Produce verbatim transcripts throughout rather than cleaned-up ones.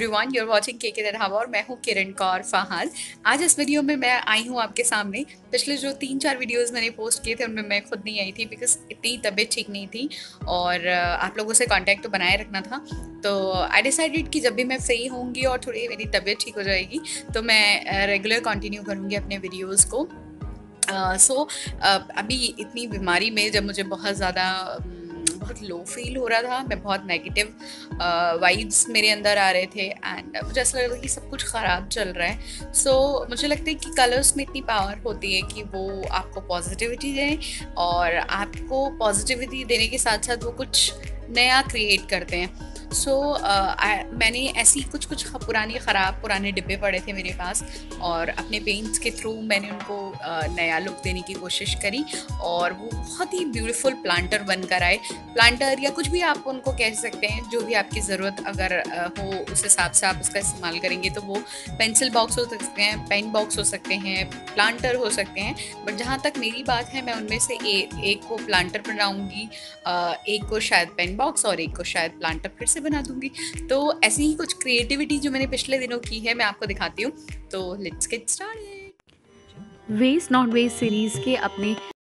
Everyone, you are watching के के ढाबा और मैं हूँ किरण कौर फहाद। आज इस वीडियो में मैं आई हूँ आपके सामने। पिछले जो तीन चार वीडियोस मैंने पोस्ट किए थे उनमें मैं खुद नहीं आई थी बिकॉज इतनी तबीयत ठीक नहीं थी और uh, आप लोगों से कांटेक्ट तो बनाए रखना था। तो आई डिसाइडेड कि जब भी मैं फ्री होंगी और थोड़ी मेरी तबीयत ठीक हो जाएगी तो मैं रेगुलर कंटिन्यू करूँगी अपने वीडियोज़ को। सो uh, so, uh, अभी इतनी बीमारी में जब मुझे बहुत ज़्यादा बहुत लो फील हो रहा था, मैं बहुत नेगेटिव वाइब्स uh, मेरे अंदर आ रहे थे एंड मुझे ऐसा लग रहा था कि सब कुछ ख़राब चल रहा है। सो so, मुझे लगता है कि कलर्स में इतनी पावर होती है कि वो आपको पॉजिटिविटी दें और आपको पॉजिटिविटी देने के साथ साथ वो कुछ नया क्रिएट करते हैं। सो so, uh, मैंने ऐसी कुछ कुछ पुरानी ख़राब पुराने डिब्बे पड़े थे मेरे पास और अपने पेंट्स के थ्रू मैंने उनको uh, नया लुक देने की कोशिश करी और वो बहुत ही ब्यूटीफुल प्लांटर बनकर आए। प्लांटर या कुछ भी आप उनको कह सकते हैं, जो भी आपकी ज़रूरत अगर uh, हो उस हिसाब से आप उसका इस्तेमाल करेंगे। तो वो पेंसिल बॉक्स हो सकते हैं, पेन बॉक्स हो सकते हैं, प्लांटर हो सकते हैं, बट जहाँ तक मेरी बात है मैं उनमें से ए, एक को प्लांटर बनाऊँगी, एक को शायद पेन बॉक्स और एक को शायद प्लांटर फिर से बना दूंगी। तो ऐसी ही कुछ क्रिएटिविटी जो मैंने पिछले दिनों की है मैं आपको दिखाती हूँ। तो let's get started. Waste not waste series के अपने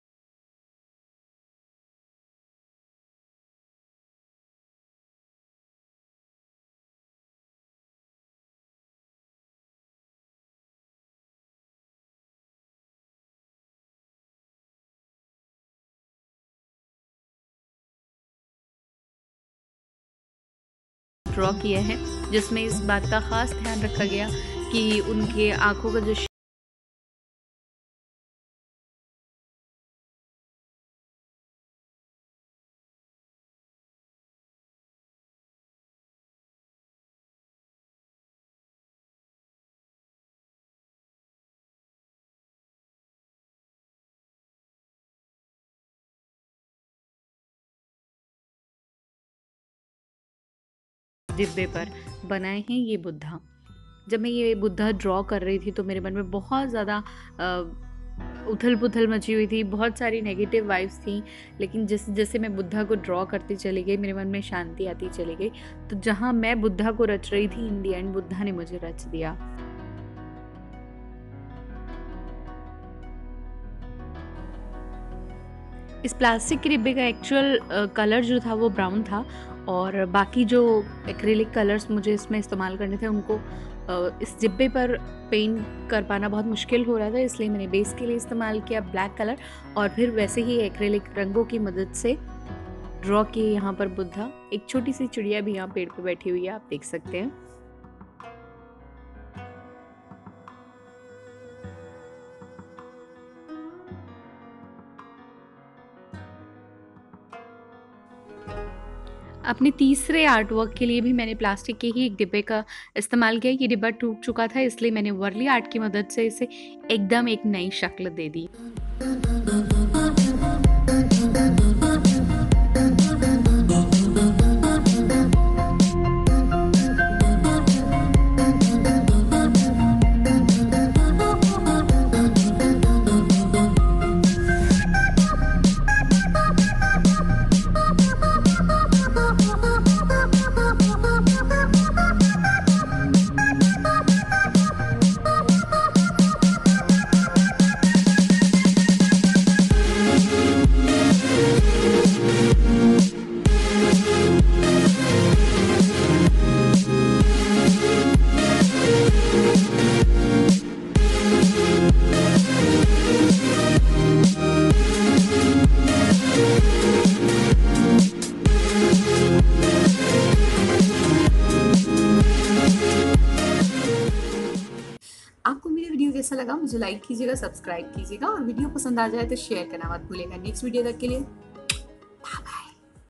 ड्रॉ किया है, जिसमें इस बात का खास ध्यान रखा गया कि उनके आंखों का जो डिब्बे पर बनाए हैं ये बुद्धा। जब मैं ये बुद्धा ड्रॉ कर रही थी तो मेरे मन में बहुत ज़्यादा उथल पुथल मची हुई थी, बहुत सारी नेगेटिव वाइब्स थी। लेकिन जिस जैसे मैं बुद्धा को ड्रॉ करती चली गई मेरे मन में शांति आती चली गई। तो जहाँ मैं बुद्धा को रच रही थी, इन दी एंड बुद्धा ने मुझे रच दिया। इस प्लास्टिक के डिब्बे का एक्चुअल कलर जो था वो ब्राउन था और बाकी जो एक्रेलिक कलर्स मुझे इसमें इस्तेमाल करने थे उनको इस डिब्बे पर पेंट कर पाना बहुत मुश्किल हो रहा था, इसलिए मैंने बेस के लिए इस्तेमाल किया ब्लैक कलर और फिर वैसे ही एक्रेलिक रंगों की मदद से ड्रॉ किए यहाँ पर बुद्धा। एक छोटी सी चिड़िया भी यहाँ पेड़ पे बैठी हुई है, आप देख सकते हैं। अपने तीसरे आर्ट वर्क के लिए भी मैंने प्लास्टिक के ही एक डिब्बे का इस्तेमाल किया। ये डिब्बा टूट चुका था, इसलिए मैंने वर्ली आर्ट की मदद से इसे एकदम एक नई शक्ल दे दी। आपको मेरी वीडियो कैसा लगा मुझे लाइक कीजिएगा, सब्सक्राइब कीजिएगा और वीडियो पसंद आ जाए तो शेयर करना मत भूलिएगा। नेक्स्ट वीडियो तक के लिए बाय बाय।